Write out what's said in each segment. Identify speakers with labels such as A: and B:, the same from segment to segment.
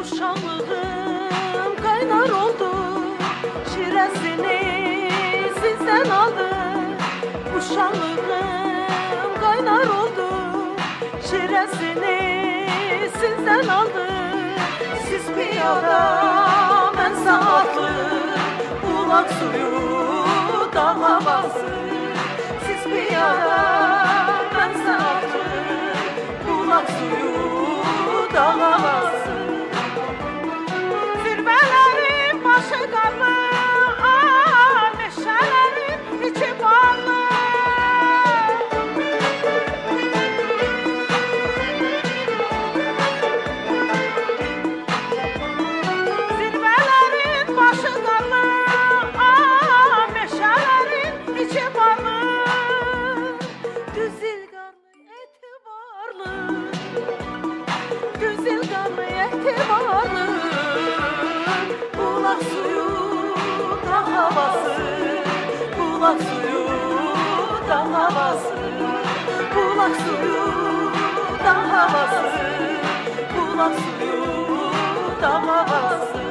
A: Uşağlığım kaynar oldu, şiresini sizden aldı. Uşağlığım kaynar oldu, şiresini sizden aldı. Siz piyada, ben saatlı, bulak suyu dağ havası. Siz piyada, ben saatlı, bulak suyu dağ havası. Zirvelerin başı karlı, meşelerin içi bağlı. Zirvelerin başı karlı, meşelerin içi bağlı. Düzil karlı etibarlı, düzil karlı etibarlı. Bulak suyu dağ havası, bulak suyu dağ havası. Bulak suyu dağ havası, bulak suyu dağ havası.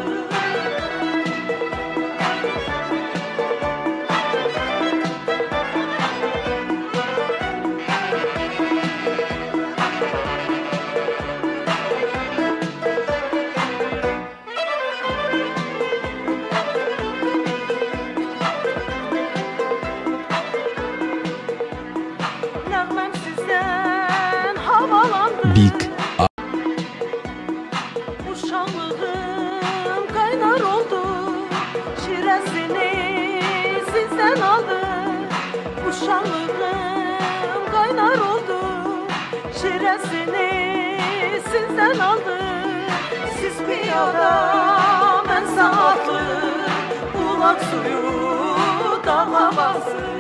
A: Nəğməm sizdən havalandı.
B: Big
A: Uşağlığım kaynar oldu, şiresini sizden aldı. Uşağlığım kaynar oldu, şiresini sizden aldı. Siz piyada, ben saatlı, bulak suyu dağ havası.